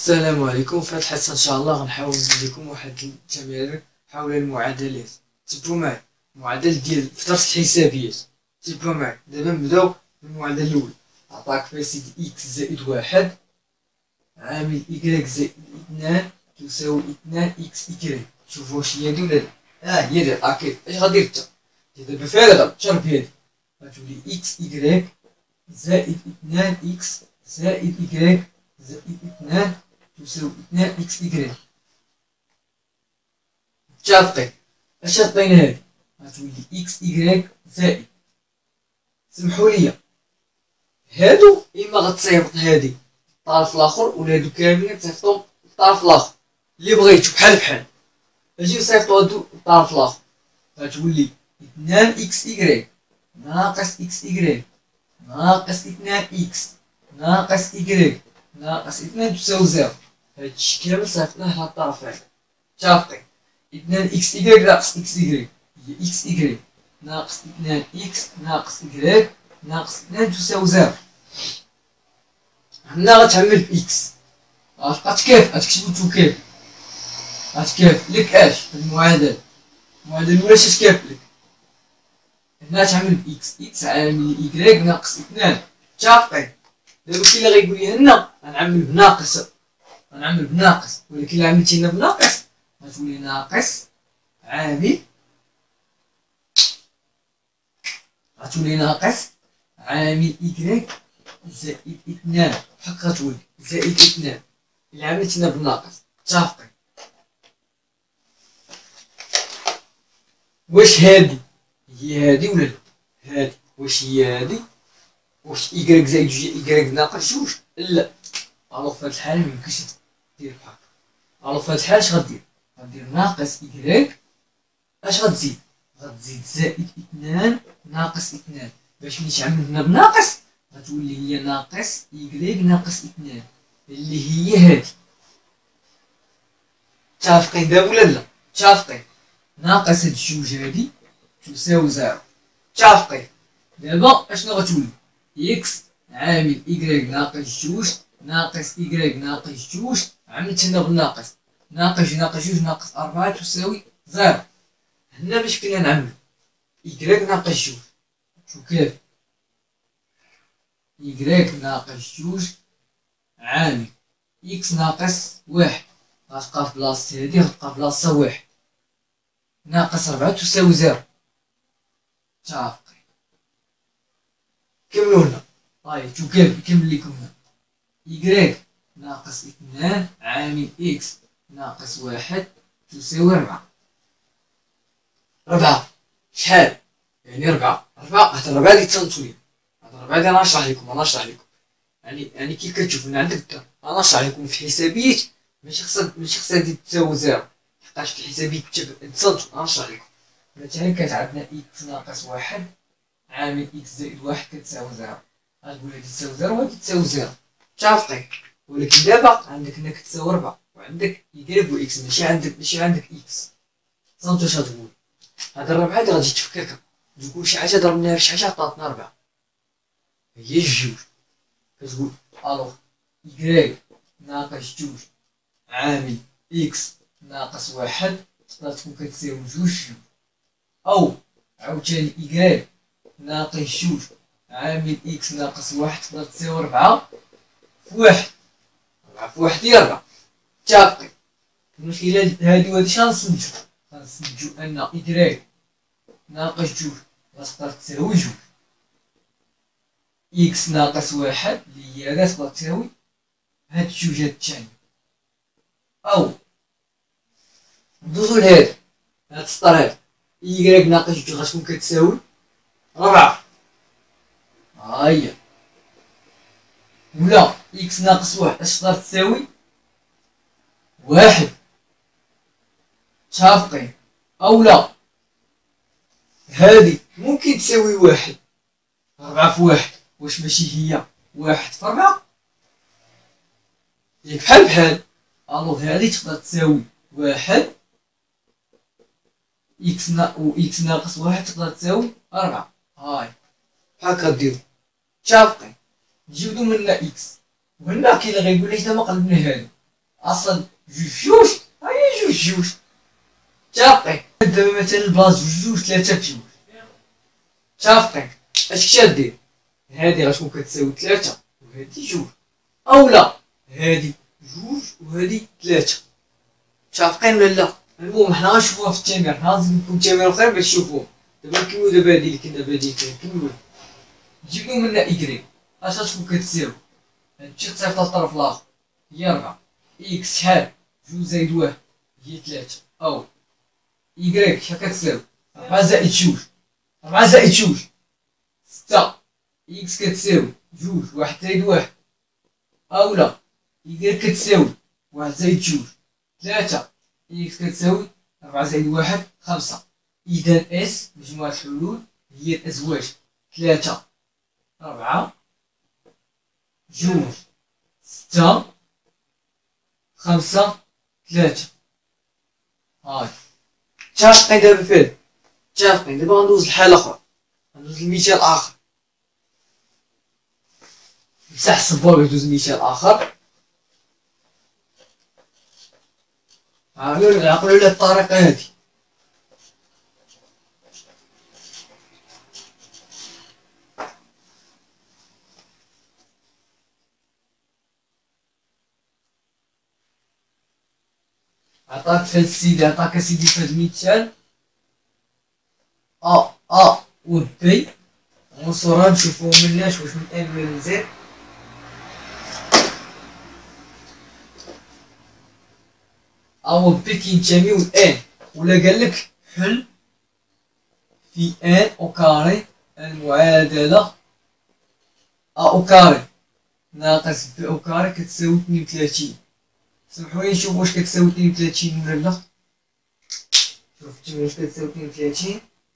السلام عليكم. في هذه الحصه ان شاء الله غنحاول ندير لكم واحد التمارين حول المعادلات. تبعوا معايا المعادل ديال فترة الحسابيات. تبعوا معايا دابا نبداو بالمعادله الاولى. عطاك في سيدي اكس زائد واحد عامل إيكغيك زائد اثنان تساوي اثنان اكس إيكغيك. شوفوا واش هي هادي ولا لا. هي ديال اكيد. اش غدير انت دابا فارغه تشرب هادي غتولي اكس إيكغيك زائد اثنان اكس زائد إيكغيك زائد اثنان تساوي اثنان اكس إيكغيك. متفقين؟ اش عطينا هادي غتولي اكس إيكغيك زائد، سمحوا لي هادو اما غتصيفط هادي الطرف الاخر ولا هادو كاملين تصيفطهم للطرف الاخر اللي بغيتو بحال بحال. اجي نصيفطو هادو للطرف الاخر غتولي اثنان اكس إيكغيك ناقص اكس إيكغيك ناقص اثنان اكس ناقص إيكغيك ناقص اثنان تساوي زيرو. هادشي كامل صيفطناه لهاد الطرف هذا. متفقين؟ اثنان اكس إيكغيك ناقص اكس إيكغيك هي اكس إيكغيك ناقص اثنان اكس ناقص إيكغيك ناقص اثنان تساوي زيرو. هنا غتعمل بإكس غتبقى تكافئ غتكتبو تو كيف غتكافئ لك اش في المعادلة الأولى اش تكافئ لك. هنا تعمل بإكس إكس عامل إيكغيك ناقص اثنان. متفقين؟ دابا كاين اللي غيقول لي هنا غنعمل بناقص ولكن إلا عملتي هنا بناقص غتولي ناقص عامل إيكغيك زائد اثنان بحال غتولي زائد اثنان إلا عملت هنا بالناقص. متفقين؟ واش هادي هي هادي ولا لا؟ هادي واش هي هادي؟ واش إيكغيك زائد جوج إيكغيك ناقص جوج؟ لا. الوغ في هاد الحالة ميمكنش دير بحال هكا. الوغ في هاد الحالة اش غدير؟ غدير ناقص إيكغيك اش غتزيد زائد اثنان ناقص اثنان باش ملي تعمل هنا بناقص غتولي هي ناقص إيكغيك ناقص اثنان اللي هي هادي. متفقين دابا ولا لا؟ متفقين. ناقص هاد جوج هادي تساوي زيرو. متفقين. دابا اشنو غتولي؟ إكس عامل إيكغيك ناقص جوج ناقص إيكغيك ناقص جوج عملت هنا بالناقص ناقص جوج ناقص أربعة تساوي زيرو. هنا باش كنا نعمل إيكغيك ناقص جوج شو كيف إيكغيك ناقص جوج عامل إكس ناقص واحد غتبقى في بلاصة هادي غتبقى بلاصة واحد ناقص ربعة تساوي زيرو. متفقين؟ كملو هنا. شو كيف نكمل لكم هنا إيكغيك ناقص اثنان عامل إكس ناقص واحد تساوي ربعة. ربعة شحال؟ يعني ربعة هاد الربعة اللي تصنتو هاد الربعة اللي أنا نشرح لكم يعني كي كتشوف هنا عندك الدرهم أنا نشرح لكم في حسابيات ماشي خصها هادي تساوي زيرو حيتاش في الحسابيات تصنتو. أنا نشرح لكم مثلا كانت عندنا إكس ناقص واحد عامل إكس زائد واحد كتساوي زيرو غتقول هادي تساوي زيرو وهادي تساوي زيرو. متفقين؟ ولكن دابا عندك هنا كتساوي ربعة وعندك إيكغيك و إكس ماشي عندك إكس. تصنتو اش غتقول؟ هاد الربعة هادي غتجي تفككها تقول شي حاجة ضربناها في شي حاجة عطاتنا ربعة هي جوج. كتقول الوغ إيكغيك ناقص جوج عامل إكس ناقص واحد تقدر تكون كتساوي جوج أو عاوتاني إيكغيك ناقص جوج عامل إكس ناقص واحد تقدر تساوي ربعة في واحد. ربعة في واحد هي ربعة. متفقين؟ من خلال هادي وهادي غنستنتجو أن إيكغيك ناقص جوج غتقدر تساوي جوج إكس ناقص واحد اللي هي هادا تقدر تساوي هاد الجوج هاد الثاني. أو ندوزو لهاد السطر هاد إيكغيك ناقص جوج غتكون كتساوي ربعة هي. ولا إكس ناقص واحد اش تقدر تساوي واحد. متفقين؟ أولا هادي ممكن تساوي واحد ربعة في واحد واش ماشي هي واحد في ربعة ياك بحال بحال. الوغ هادي تقدر تساوي واحد إكس ناقص واحد تقدر تساوي ربعة. بحال هكا ديرو. متفقين؟ نجبدو من هنا إكس وهنا كاين اللي غيقول لي حنا ما قلبنا هادو اصلا جوج هاي جوج متفقين. دابا مثلا بلاص جوج ثلاثة بجوج متفقين. اش كتدير؟ هادي غتكون كتساوي ثلاثة وهادي جوج، اولا هادي جوج وهادي ثلاثة. متفقين ولا لا؟ المهم حنا غنشوفوها في التمرين، حنا غنزيد لكم التمرين اخرين باش تشوفوهم. دابا نكملو دابا هادي اللي كنا بادين فيها نكملوها. نجيبو منها إكغيك اش غتكون كتساوي؟ هادشي تصيفط للطرف الآخر هي 4 إكس شحال؟ جوج زايد واحد هي 3 أو إكغيك شحال كتساوي؟ 4 زائد جوج 4 زائد جوج 6 إكس كتساوي جوج واحد زائد واحد أولا إكغيك كتساوي واحد زائد جوج 3 إكس كتساوي 4 زائد واحد 5. إذا إس مجموعة الحلول هي الأزواج 3 4 جوج 6 5 3. هاي متفقين دابا فين؟ متفقين. دابا غندوز لحالة أخرى، غندوز لمثال آخر. مسح الصبور باش ندوز لمثال آخر. عقلوا على الطريقة هادي. عطاك فهاد السيدي، عطاك اسيدي فهاد المثال أ و بي عنصران نشوفوهم مناش واش من ان ولا من زد. أ و بي كينتميو لان، ولا قالك حل في ان أو كاري المعادلة أ أو كاري ناقص بي أو كاري كتساوي 32. سمحولي نشوف واش كتساوي 32 ولا لا. شوف التمرين واش كتساوي 32.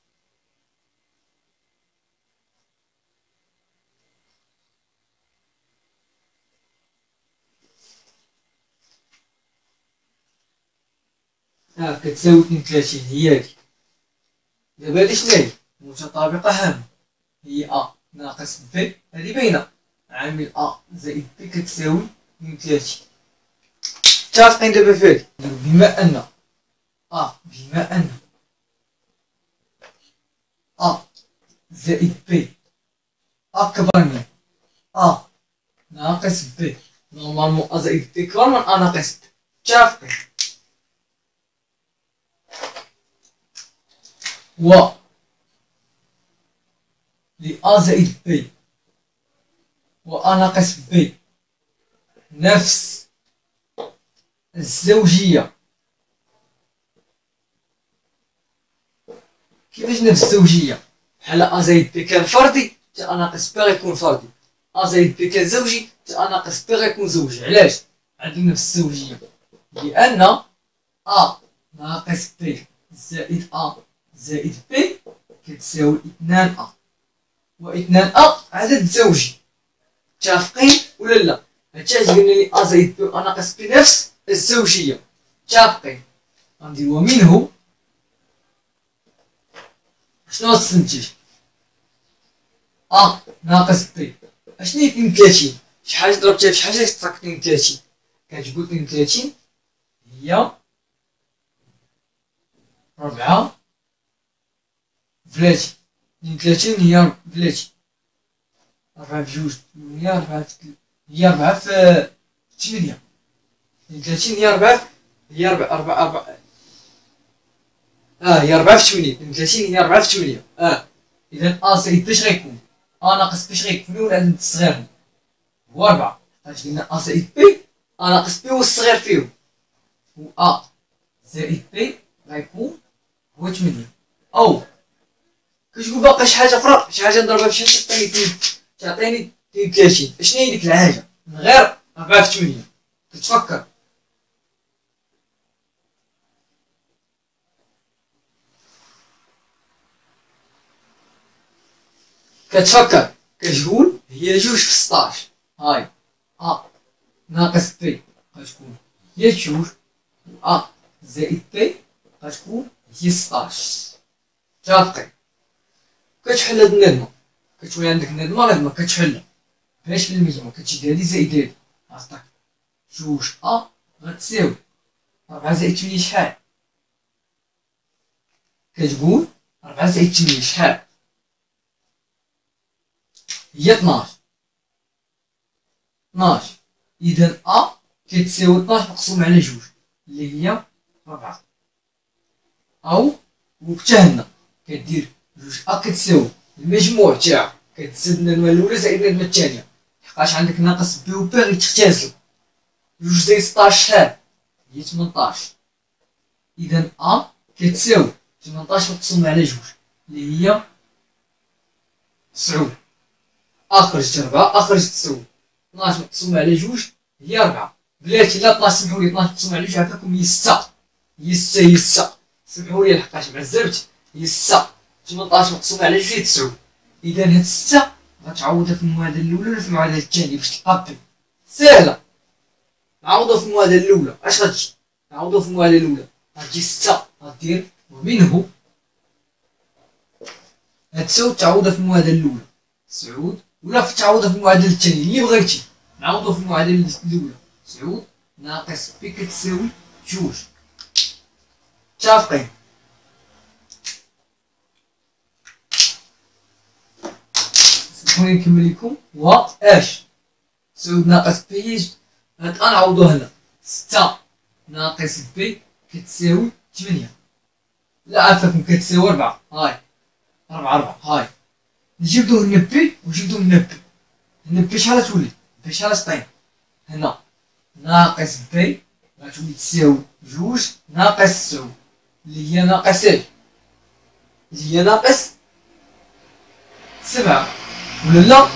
كتساوي 32 هي هادي. دابا هادي شناهي؟ متطابقة هامة، هي أ ناقص بي، هادي باينة، عامل أ زائد بي كتساوي 32. متفقين دابا فهادي. بما أن أ زائد بي أكبر من أ ناقص بي، نورمالمون أ زائد بي كبر من أ ناقص بي. متفقين. و لأ زائد بي و أ ناقص بي نفس الزوجية. كيفاش نفس الزوجية؟ بحال أ زائد بي كان فردي حتى أ ناقص بي غيكون فردي، أ زائد بي كان زوجي حتى أ ناقص بي غيكون زوجي. علاش عندو نفس الزوجية؟ لأن أ ناقص بي زائد أ زائد بي كتساوي 2 أ، و 2 أ عدد زوجي. متفقين ولا لا؟ هادشي علاش قلنا لي أ زائد بي و أ ناقص بي نفس الزوجية. متفقين. غندير ومنه شنو غتستنتج؟ أ ناقص بي اشنو هي 32؟ شحال ضربتها في شحال تعطيك 32؟ كتقول 32 هي 4 بلاتي. 32 هي بلاتي، 4 بجوج 8 4 هي 4 في 8. 32 هي 4 هي 4 هي 4 في 8. 32 هي 4 في 8. إذا أ زائد بي اش غيكون؟ أ ناقص بي اش غيكون؟ فين هو العدد الصغير؟ هو 4. حيت قلنا أ زائد بي أ ناقص بي هو الصغير فيهم، و أ زائد بي غيكون هو 8. أو كتقول باقي شي حاجة أخرى، شي حاجة نضربها في شي تعطيني 32. اشنو هي ديك الحاجة من غير 4 في 8؟ كتفكر كتقول هي 2 في 16. هاي أ ناقص بي غتكون هي 2 و أ زائد بي غتكون هي 16. متفقين. كتحل هاد النظمة، كتولي عندك نظمة كتحلها باش في المجموع كتشد هادي زائد هادي عطاك 2 أ غتساوي 4 زائد 8 شحال؟ كتقول 4 زائد 8 شحال؟ هي 12. إذا أ كتساوي 12 مقسوم على 2 اللي هي 4. أو وقتها هنا كدير 2 أ كتساوي المجموع تاعها كتزاد النمرة الأولى زائد النمرة الثانية، لحقاش عندك ناقص بي و بي غيتختزلو. 2 زائد 16 شحال؟ هي 18. إذا أ كتساوي 18 مقسوم على 2 اللي هي 9. أ خرجت 4 أ خرجت 9. 12 مقسوم على 2 هي 4. بلاتي لا 12 سمحولي 12 مقسوم على 2 عافاكم هي 6. هي 6 سمحولي لحقاش معزبت هي 6. 18 مقسوم على 2 هي 9. إذا هاد 6 غتعوضها في المعادلة الأولى ولا في المعادلة الثانية باش تلقى بي؟ ساهلة. نعوضو في المعادلة الأولى، اش غتجي؟ نعوضو في المعادلة الأولى غتجي 6 غدير ومنه هتساوي تعوضها في المعادلة الأولى 9 ولا في تعوضها في المعادلة الثانية اللي بغيتي. نعوضو في المعادلة الأولى 9 ناقص بي كتساوي 2. متفقين؟ سمحولي نكمل لكم. و اش 9 ناقص بي غنعوضو هنا 6 ناقص بي كتساوي 8. لا عافاكم كتساوي 4. هاي 4 هاي نجبدو هنا بي ونجبدو هنا بي. هنا بي شحال غتولي؟ بي شحال غتعطينا؟ هنا ناقص بي غتولي تساوي 2 ناقص 9 اللي هي ناقص اش؟ اللي هي ناقص 7 ولا لا؟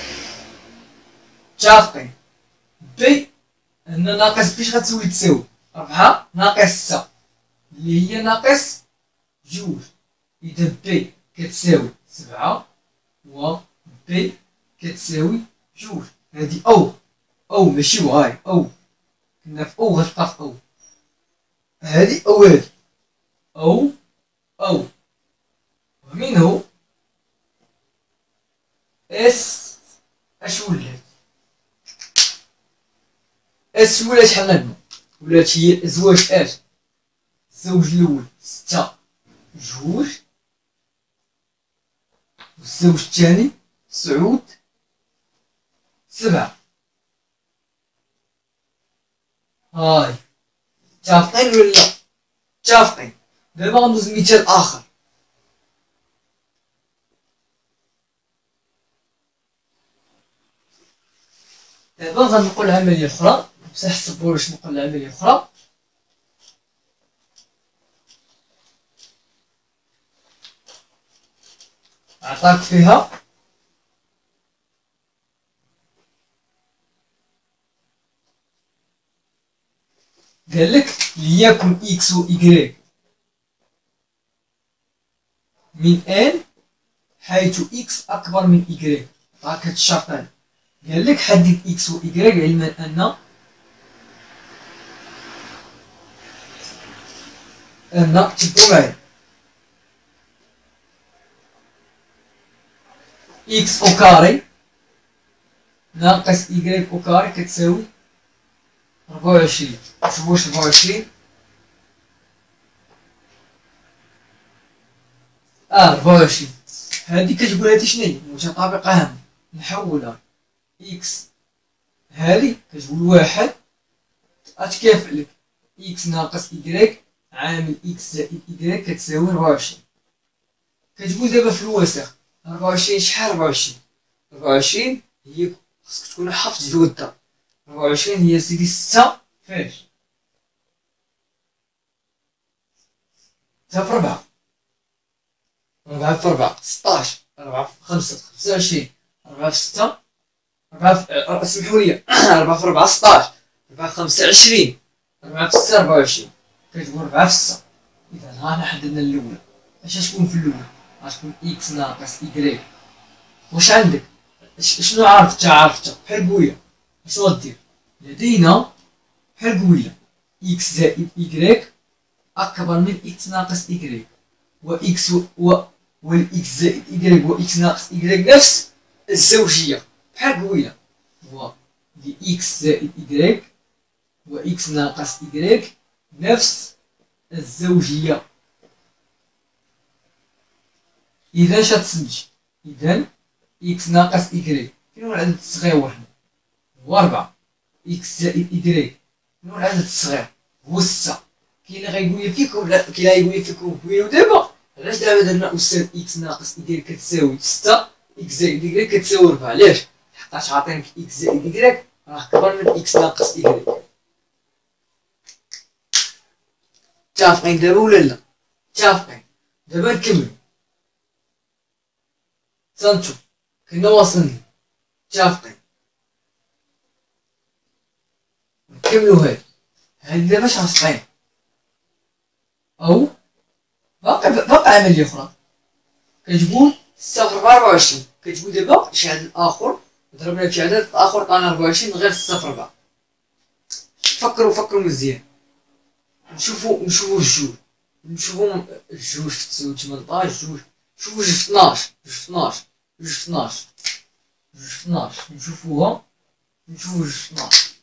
متفقين؟ بي هنا ناقص بي اش غتولي تساوي؟ 4 ناقص 6 اللي هي ناقص 2. إذا بي كتساوي 7 و بي كتساوي 2. هادي أو ماشي وهاي أو كنا في أو غتبقى في أو. هادي أو هادي أو ومنه اس اش ولات؟ اس ولات شحال عندنا؟ ولات هي زواج اش؟ الزوج الأول 6 2 والزوج الثاني 9 7. هاي متفقين ولا لا؟ متفقين. دابا غندوز لمثال آخر. دابا غنقول عملية أخرى، بصح صبروا باش نقول عملية أخرى. عطاك فيها قالك ليكن إكس و إكغيك من ان حيث إكس أكبر من إكغيك. عطاك هاد الشرط هذا. قالك حدد إكس و إكغيك علما أن تبقوا معايا إكس أو كاري ناقص إكغيك أو كاري كتساوي 24. شوفوا واش 24 24. هادي كتقول هادي شناهي؟ متطابقة هامة. نحولها إكس هادي كتقول 1 غتكافئ لك إكس ناقص إكغيك عامل إكس زائد إكغيك كتساوي 24. كتقول دابا في الوسخ 24 شحال؟ 24 هي خصك تكون حافظ جدول الضرب. 24 هي سيدي 6 فاش؟ 6 في 4. 4 في 4 16. 4 في 5 25. 4 في 6 4 في سمحولي 4 في 4 16. 4 في 5 20. 4 في 6 24. كتقول 4 في 6. إذا ها حنا حددنا الأولى. اش غتكون في الأولى؟ غتكون إكس ناقص إكغيك. واش عندك؟ شنو عرفتها بحال قويلة. اشنو غدير؟ لدينا بحال قويلة إكس زائد إكغيك أكبر من إكس ناقص إكغيك، وإكس والإكس زائد إكغيك وإكس ناقص إكغيك نفس الزوجية بحال قويلة. هو لإكس زائد إكغيك و إكس ناقص إكغيك نفس الزوجية. إذا شات تسمجي، إذا إكس ناقص إكغيك فين هو العدد الصغير واحد؟ هو 4. إكس زائد إكغيك فين هو العدد الصغير؟ هو 6. كاين اللي غيقول لي فيكم لا، كاين اللي غيقول لي فيكم وينو دابا علاش دابا درنا أستاذ إكس ناقص إكغيك كتساوي 6 إكس زائد إكغيك كتساوي 4؟ علاش؟ حيتاش عاطينك إكس زائد إكغيك راه كبر من إكس ناقص إكغيك. متفقين دابا ولا لا؟ متفقين. دابا نكملو، تنشوف كنا واصلين. متفقين. نكملو هادي دابا شاصحين، أو باقي عملية أخرى. كتقول 6 في 24، كتقول دابا شي عدد آخر ضربنا في عدد آخر عطانا 24 غير 6 في 4. فكروا مزيان. نشوفو الجوج، نشوفو الجوج في 18، جوج شوفو جوج في 12، جوج في 12، جوج في 12، جوج في 12، نشوفوها، نشوفو جوج في 12.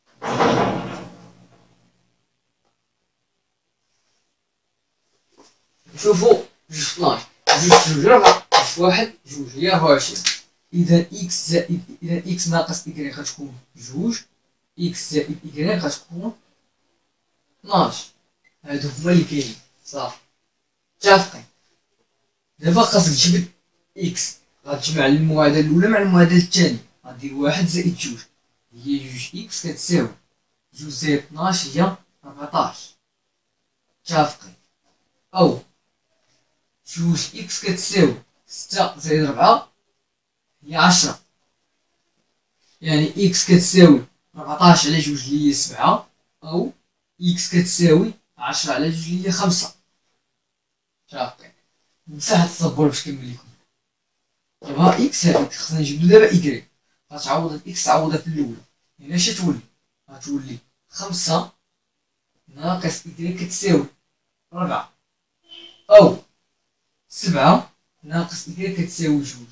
نشوفو جوج في 12، جوج في جوج 4، جوج في واحد جوج هي 24. إذا إكس ناقص إكغيك غتكون جوج، إكس زائد إكغيك غتكون 12. هادو هما اللي كاينين. صافي متفقين. دابا خاصك تجبد إكس، غتجمع المعادلة الأولى مع المعادلة الثانية، غدير 1 زائد جوج هي جوج إكس كتساوي جوج زائد 12 هي 14. متفقين. أو جوج إكس كتساوي 6 زائد 4 هي 10، يعني إكس كتساوي 14 على جوج اللي هي 7، أو إكس كتساوي 10 على جوج اللي هي 5. متفقين. مساحة التصبر باش كنقول لكم. دابا إكس هاديك خصنا نجبدو دابا إكغيك، غتعوض الإكس تعوضها في الأولى، هنا اش تولي؟ غتولي 5 ناقص إكغيك كتساوي 4، أو 7 ناقص إكغيك كتساوي جوج.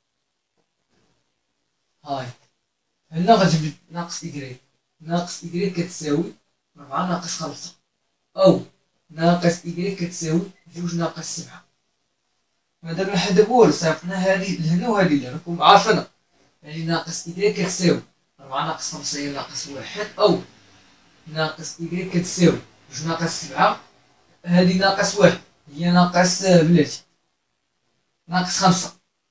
هاي هنا غتجبد ناقص إكغيك، ناقص إكغيك كتساوي 4 ناقص 5، أو ناقص إكغيك كتساوي جوج ناقص 7. مادام نحدد والو صيفطنا هادي لهنا وهادي لهنا راكم عارفينها. يعني ناقص إكغيك كتساوي 4 ناقص 5 هي ناقص 1، أو ناقص إكغيك كتساوي جوج ناقص 7 هادي ناقص 1 هي ناقص بلاتي ناقص 5.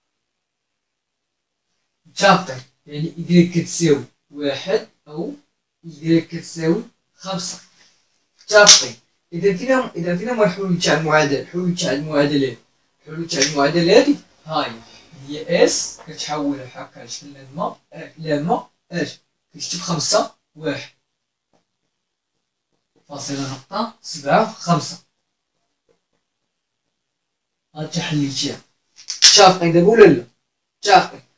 متفقين. يعني إكغيك كتساوي 1 أو إكغيك كتساوي 5. متفقين. إذا فينا هما الحلول تاع المعادلة، الحلول تاع المعادلات، الحلول تاع المعادلة هادي هي اس كتحولها هكا لشكل لما اش كتكتب 5 1 فاصلة نقطة 7 5. هانت حليتيها. متفقين دابا ولا لا؟ متفقين.